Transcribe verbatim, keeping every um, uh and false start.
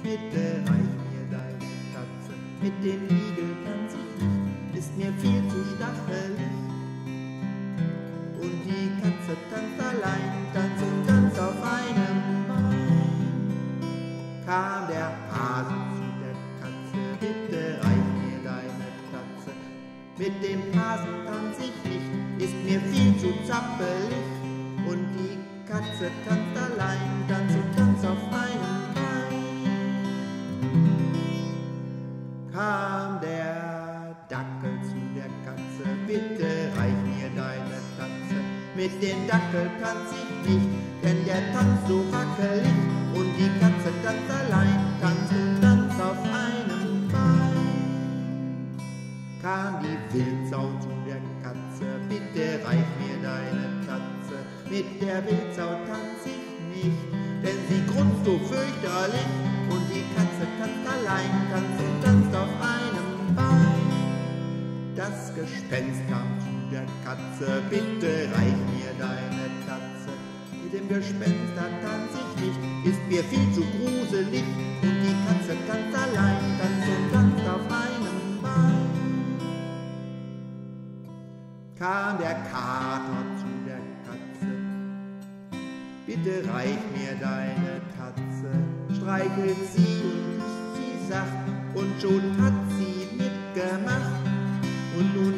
bitte reich mir deine Tatze. Mit dem Igel tanz ich nicht, ist mir viel zu stachelig. Und die Katze tanzt allein, tanzt und tanzt auf einem Bein. Kam der Hase zu der Katze, bitte reich mir deine Tatze. Mit dem Hasen tanz ich nicht, ist mir viel zu zappelig. Und die Katze tanzt allein, tanzt und tanzt auf einem Bein. Kam der Dackel zu der Katze, bitte reich mir deine Tatze. Mit dem Dackel tanz ich nicht, denn der tanzt so wackelig. Und die Katze tanzt allein, tanzt und tanzt auf einem Bein. Kam die Wildsau zu der Katze, bitte reich mir deine Tatze. Mit der Wildsau tanz ich nicht, denn sie grunzt so fürchterlich. Und die Katze tanzt allein, tanzt und tanzt auf einem Bein. Das Gespenst kam zu der Katze, bitte reich mir deine Tatze. Mit dem Gespenst, da tanz ich nicht, ist mir viel zu gruselig. Und die Katze tanzt allein, tanzt und tanzt auf einem Bein. Kam der Kater zu der Katze, bitte reich mir deine Tatze. Streichelt sie und küsst sie sacht, und schon hat sie mitgemacht. Und nun